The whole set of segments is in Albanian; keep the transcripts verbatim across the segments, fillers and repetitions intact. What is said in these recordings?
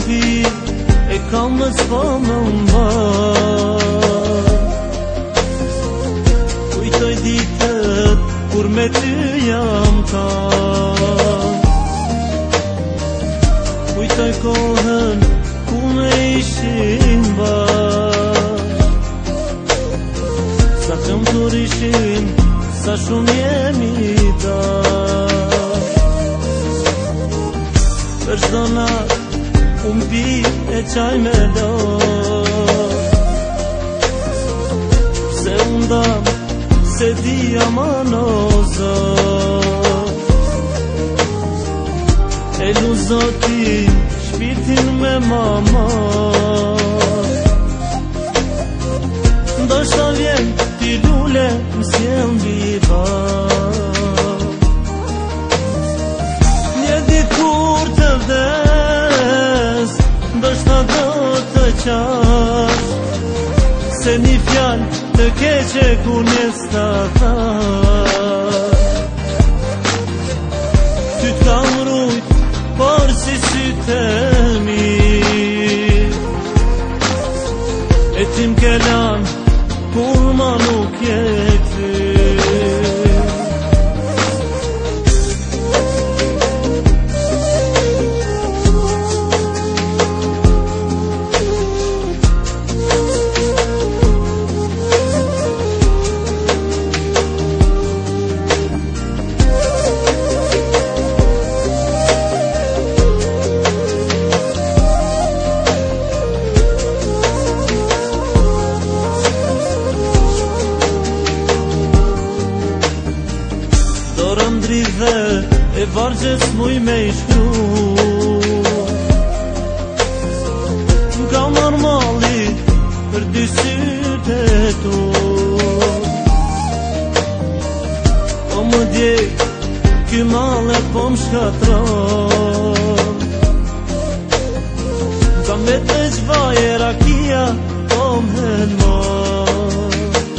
kafi e kam më s'po më mba. Kujtoj ditët kur me ty jam ka, kujtoj kohën ku me ishim bash, sa të më tur ishim, sa shumë jemi dash. Për shdo natë unë pi e qaj me do, se unë dam, se di aman o zot. E lu zoti shpirtin me mama, ndoshta vjen ti lule m'sjem biba. Një dit kur të vdes, ndoshta do të qash, se një fjall të keqe ku njes ta thash. Ty t'kam rujt, por si sytë e mi, e ti m'kelan kur ma nuk je ty. Dorën dridhe e vargjes muj me i shkru, nga normali për dy sytë e tu. O më djek, ky male po më shkatron, nga me të qvaj e rakia po më henmon.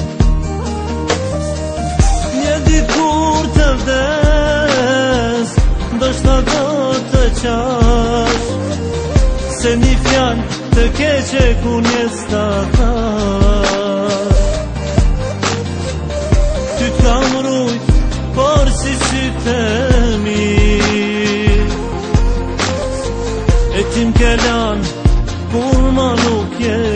Një dit kur të vdes, ndoshta do të qash, se një fjall të keqe ku njes ta thash. Ty t'kam rujt, por si sytë e mi, e ti m'kelan kur ma nuk je